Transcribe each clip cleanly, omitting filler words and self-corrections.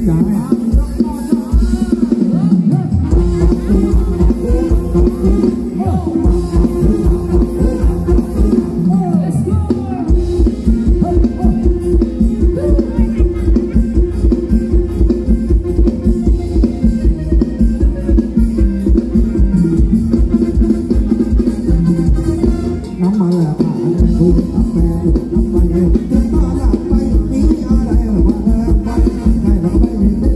น้ำมันแหละผ่านไปน้ำไปมีอะไรผ่านไปใครเราก็ไม่เห็น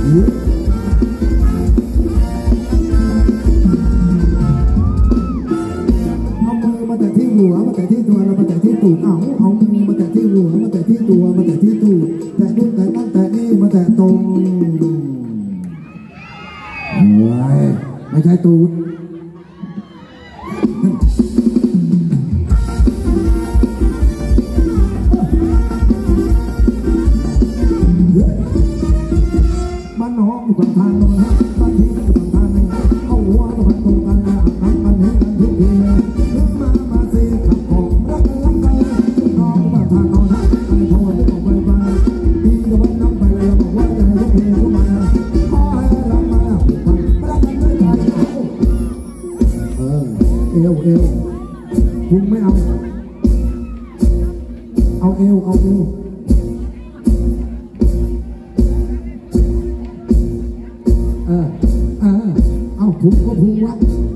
มาแต่ที่หัวมาแต่ที่ตัวแล้วมาแต่ที่ตูดเอามือมาแต่ที่หัวมาแต่ที่ตัวมาแต่ที่ตูดแต่นู่นแต่นั่นแต่นี่มาแต่ตรงไม่ใช่ตูดบ้านน้องอยู่ฝั่งทางโน้นบ้านพี่อยู่ฝั่งทางนี้เอาหัวมาตรงกันนะอาบน้ำกันให้กันทุกทีมาสิขับของรักกันน้องบ้านทางโน้นไอ้โทษไม่บอกไปพี่จะวันน้ำไปแล้วบอกว่าจะให้ทุกทีทุกมาขอให้รักมาผูกพันรักกันด้วยใจเอวพุงไม่เอาเอวเอาพุงก็พุงวะ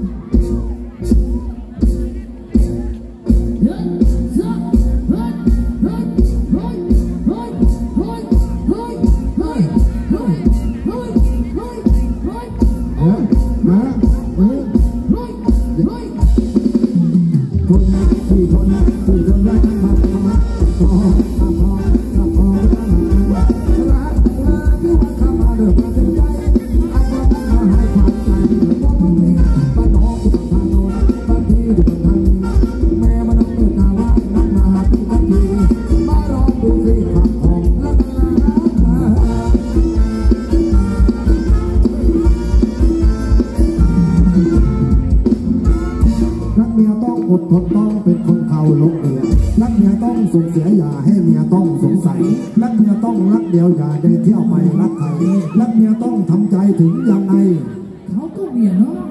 อดทนต้องเป็นคนเขาลกเมียรักเมียต้องส่งเสียอย่าให้เมียต้องสงสัยรักเมียต้องรักเดียวอย่าได้เที่ยวไปรักใครรักเมียต้องทำใจถึงยังไงเขาก็เมียเนาะ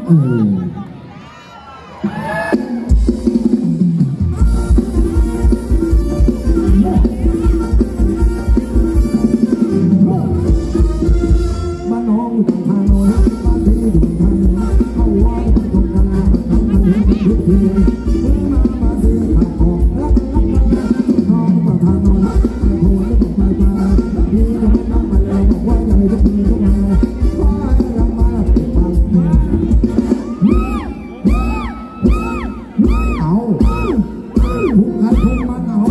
บ้านน้องอยู่ทางโน้นบ้านพี่อยู่ทางนี้เอาว่าตรงกันนะทำมันเห็นทุกทีมาสิขับของรักน้องบ้านทางโน้นไอ้โหจะบอกไปพี่จะไม่นับไปแล้วบอกว่าจะให้ทุกทีทุกมาว่าให้รักมาฟังเอาทุกใครทุกมันเอา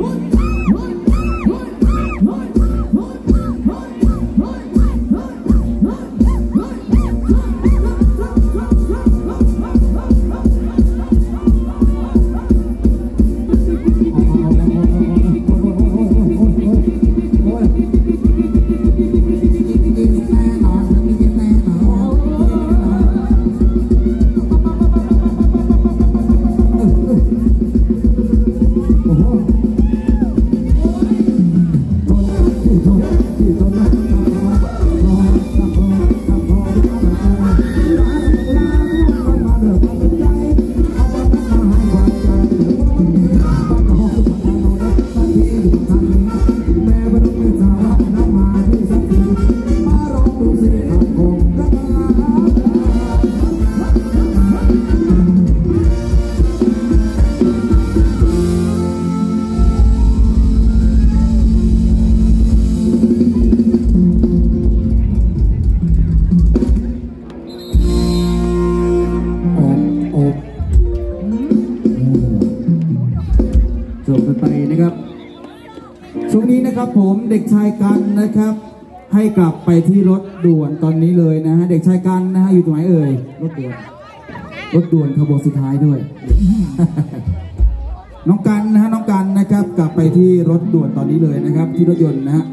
ช่วงนี้นะครับผมเด็กชายกันนะครับให้กลับไปที่รถด่วนตอนนี้เลยนะฮะเด็กชายกันนะฮะอยู่ตรงไหนเอ่ยรถด่วนขบวนสุดท้ายด้วย น้องกันนะฮะน้องกันนะครับกลับไปที่รถด่วนตอนนี้เลยนะครับที่รถยนต์นะฮะ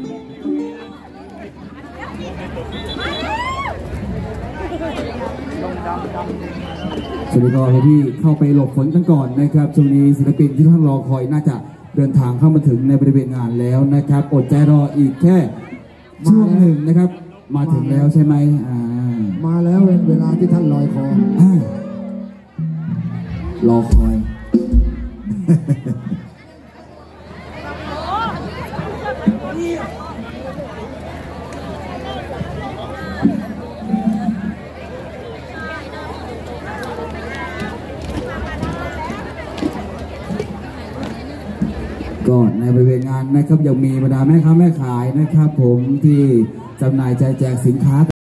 สวัสดีครับที่เข้าไปหลบฝนกันก่อนนะครับช่วงนี้ศิลปินที่ท่านรอคอยน่าจะเดินทางเข้ามาถึงในบริเวณงานแล้วนะครับอดใจรออีกแค่ช่วงหนึ่งนะครับมาถึงแล้วใช่ไหมมาแล้วเวลาที่ท่านรอคอยรอคอย ก็ในบริเวณงานนะครับยังมีบรรดาแม่ค้าแม่ขายนะครับผมที่จำหน่ายแจกสินค้า